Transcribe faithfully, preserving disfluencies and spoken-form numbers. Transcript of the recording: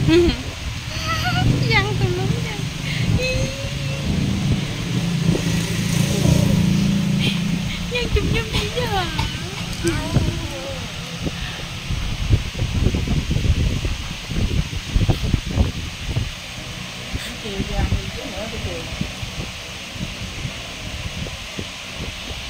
Văng tùm lum văng. Văng chùm nhum vậy chứ hả? Chiều giờ mình chứ nữa, chiều